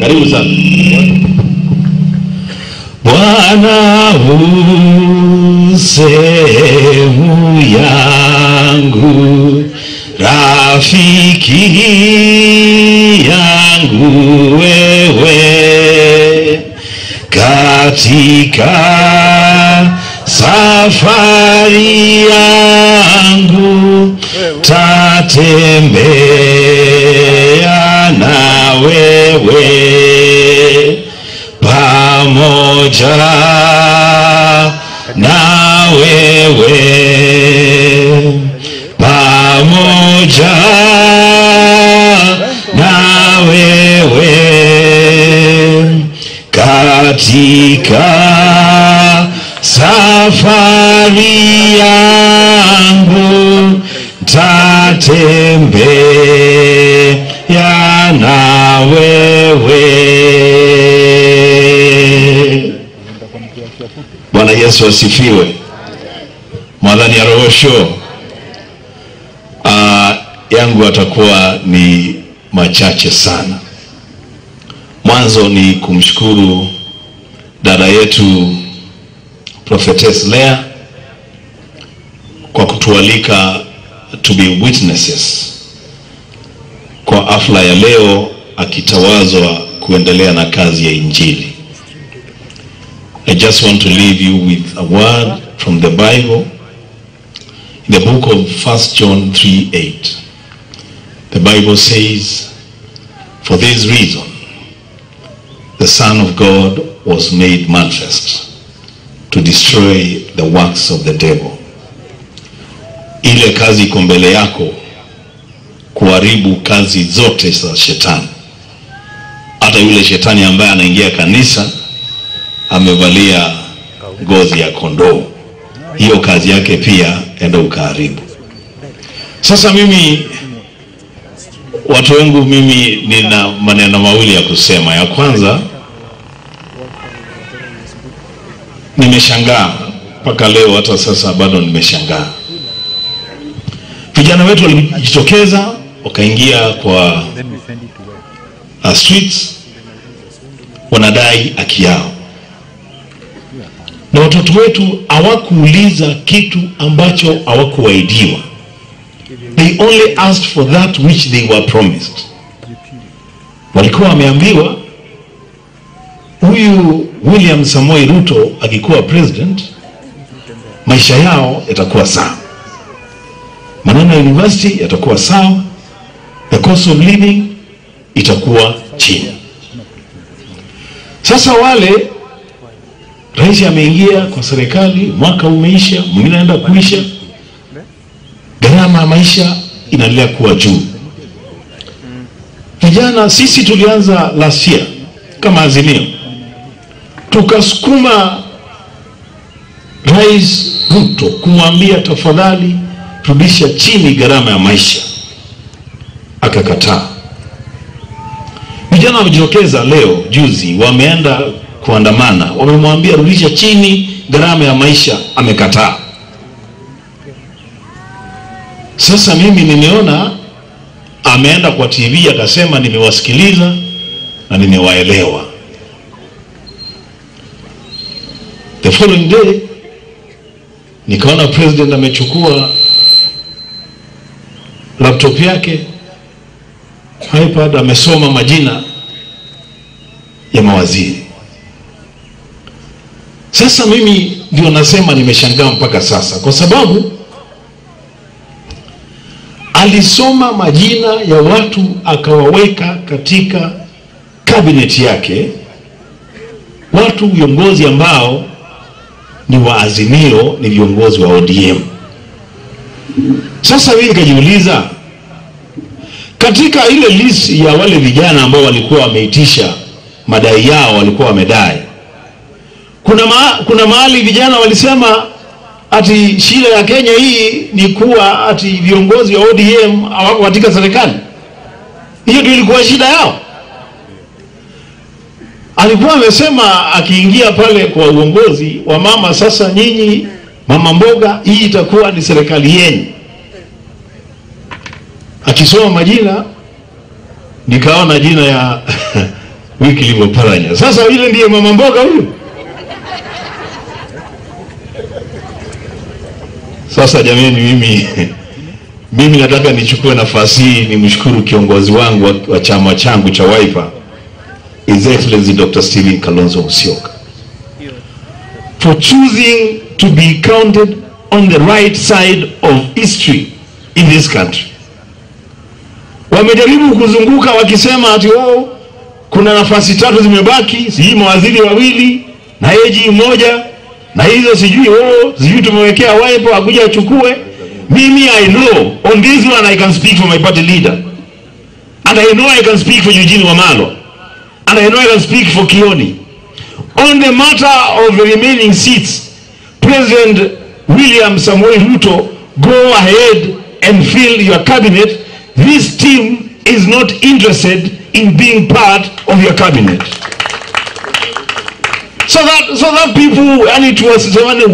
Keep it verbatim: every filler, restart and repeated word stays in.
Karibu sana. Bwana usemu yangu, rafiki yangu wewe, katika safari yangu tatembea na wewe, pamoja na wewe, pamoja na wewe, katika safari yangu tatembea na wewe. Bwana Yesu asifiwe. Mwadhani ya rohosho. Uh, yangu atakuwa ni machache sana. Mwanzo ni kumshukuru dada yetu Prophetess Leah kwa kutualika to be witnesses kwa afla ya leo, akitawazwa kuendelea na kazi ya injili. I just want to leave you with a word from the Bible, in the book of First John three eight. The Bible says, for this reason the Son of God was made manifest, to destroy the works of the devil. Ile kazi iko mbele yako, kuharibu kazi zote za shetani. Hata yule shetani ambaye anaingia kanisa amevalia ngozi ya kondoo, hiyo kazi yake pia enda ukaharibu. Sasa mimi, watu wengu, mimi nina maneno mawili ya kusema. Ya kwanza, nimeshangaa mpaka leo, hata sasa bado nimeshangaa. Vijana wetu walijitokeza wakaingia kwa uh, streets, wanadai haki yao. Na watoto wetu hawakuuliza kitu ambacho hawakuahidiwa. They only asked for that which they were promised. Walikuwa wameambiwa huyu William Samoei Ruto akikuwa president, maisha yao yatakuwa sawa, maneno ya university yatakuwa sawa, the cost of living itakuwa chini. Sasa wale, rais ameingia kwa serikali, mwaka umeisha, mwingine anaenda kuisha, gharama ya maisha inaendelea kuwa juu. Vijana sisi tulianza last year kama Azimio, tukasukuma Rais Ruto kumwambia tafadhali rudisha chini gharama ya maisha, akakataa. Vijana wamejitokeza leo juzi, wameenda kuandamana, wamemwambia rudisha chini gharama ya maisha, amekataa. Sasa mimi nimeona ameenda kwa T V akasema nimewasikiliza na nimewaelewa. The following day nikaona president amechukua laptop yake, iPad, amesoma majina ya mawaziri. Sasa mimi ndio nasema nimeshangaa mpaka sasa, kwa sababu alisoma majina ya watu akawaweka katika cabinet yake, watu viongozi ambao ni wa Azimio, ni viongozi wa O D M. Sasa mimi nikajiuliza, katika ile list ya wale vijana ambao walikuwa wameitisha madai yao, walikuwa wamedai, kuna ma, kuna mahali vijana walisema ati shida ya Kenya hii ni kuwa ati viongozi wa O D M hawako katika serikali. Hiyo ndio ilikuwa shida yao. Alikuwa amesema akiingia pale kwa uongozi wa mama, sasa nyinyi mama mboga, hii itakuwa ni serikali yenu. Akisoma majina nikaona jina ya wiki ilivyoparanya. Sasa ile ndiye mama mboga huyu. Sasa jamani, mimi mimi nataka nichukue nafasi hii nimshukuru kiongozi wangu wa, wa chama changu cha Wiper, His Excellency Doctor Stephen Kalonzo Musyoka, for choosing to be counted on the right side of history in this country. Wamejaribu kuzunguka wakisema ati oh, kuna nafasi tatu zimebaki, sijui mawaziri wawili na eji mmoja, na hizo sijui oh, sijui tumewekea Wiper akuja achukue. Mimi, I know on this one I can speak for my party leader, and I know I can speak for Eugene Wamalwa, and I know I can speak for Kioni. On the matter of the remaining seats, President William Samoei Ruto, go ahead and fill your cabinet. This team is not interested in being part of your cabinet. So that so that people, and it was